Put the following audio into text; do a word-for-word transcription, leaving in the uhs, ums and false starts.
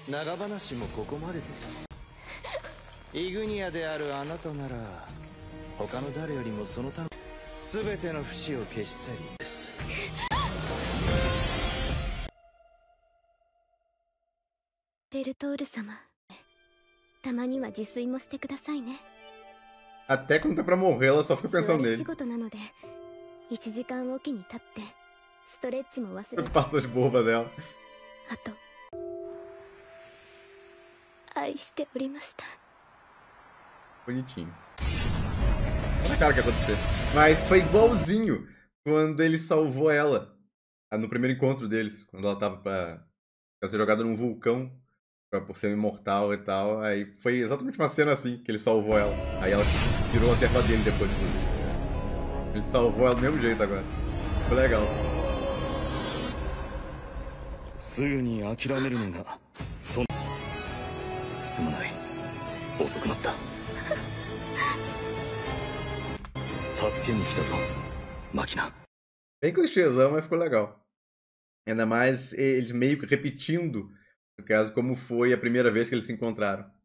長話もここまでです。イグニアであるあなたなら他の誰よりもそのため全ての不死を消し去りです。 ベルトール様、たまには自炊もしてくださいね。 Até quando tá pra morrer, ela só fica 座 pensando り nele. 仕事なのでいちじかんおきに立ってストレッチも忘れて、 Passou de boba dela. あと愛しておりました。 Bonitinho. Olha a cara que ia acontecer. Mas foi igualzinho quando ele salvou ela. No primeiro encontro deles. Quando ela tava pra, pra ser jogada num vulcão. Pra, por ser imortal e tal. Aí foi exatamente uma cena assim que ele salvou ela. Aí ela virou a serva dele depois. Ele salvou ela do mesmo jeito agora. Foi legal. すぐに諦めるのがそんすまない。遅くなった。助けに来たぞ、マキナ。 Bem clichêzão, mas ficou legal. Ainda mais eles meio que repetindo, no caso, como foi a primeira vez que eles se encontraram.